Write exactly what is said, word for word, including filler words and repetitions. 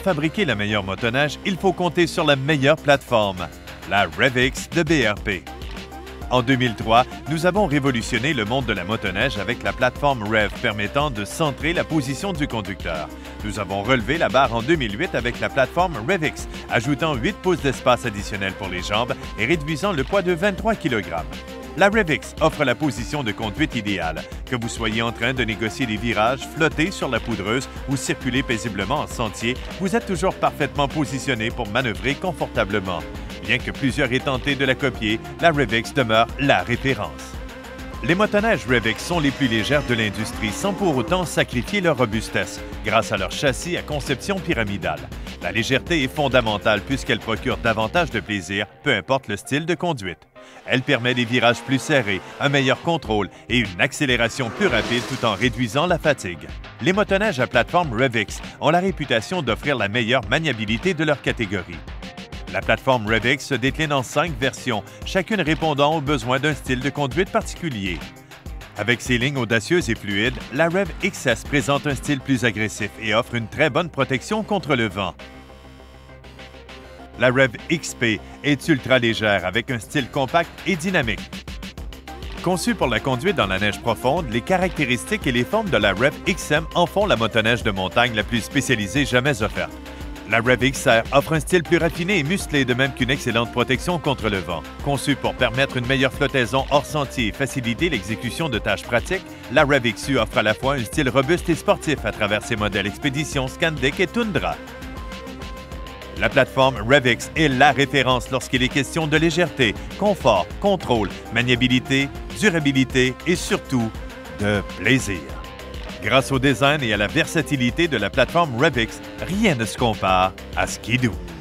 fabriquer la meilleure motoneige, il faut compter sur la meilleure plateforme, la RevX de B R P. En deux mille trois, nous avons révolutionné le monde de la motoneige avec la plateforme Rev permettant de centrer la position du conducteur. Nous avons relevé la barre en deux mille huit avec la plateforme RevX, ajoutant huit pouces d'espace additionnel pour les jambes et réduisant le poids de vingt-trois kilogrammes. La RevX offre la position de conduite idéale. Que vous soyez en train de négocier des virages, flotter sur la poudreuse ou circuler paisiblement en sentier, vous êtes toujours parfaitement positionné pour manœuvrer confortablement. Bien que plusieurs aient tenté de la copier, la RevX demeure la référence. Les motoneiges RevX sont les plus légères de l'industrie sans pour autant sacrifier leur robustesse, grâce à leur châssis à conception pyramidale. La légèreté est fondamentale puisqu'elle procure davantage de plaisir, peu importe le style de conduite. Elle permet des virages plus serrés, un meilleur contrôle et une accélération plus rapide tout en réduisant la fatigue. Les motoneiges à plateforme RevX ont la réputation d'offrir la meilleure maniabilité de leur catégorie. La plateforme RevX se décline en cinq versions, chacune répondant aux besoins d'un style de conduite particulier. Avec ses lignes audacieuses et fluides, la Rev X S présente un style plus agressif et offre une très bonne protection contre le vent. La Rev X P est ultra légère avec un style compact et dynamique. Conçue pour la conduite dans la neige profonde, les caractéristiques et les formes de la Rev X M en font la motoneige de montagne la plus spécialisée jamais offerte. La Rev X R offre un style plus raffiné et musclé, de même qu'une excellente protection contre le vent. Conçue pour permettre une meilleure flottaison hors sentier et faciliter l'exécution de tâches pratiques, la Rev X U offre à la fois un style robuste et sportif à travers ses modèles Expédition, Scandeck et Tundra. La plateforme RevX est la référence lorsqu'il est question de légèreté, confort, contrôle, maniabilité, durabilité et surtout de plaisir. Grâce au design et à la versatilité de la plateforme RevX, rien ne se compare à Ski-Doo.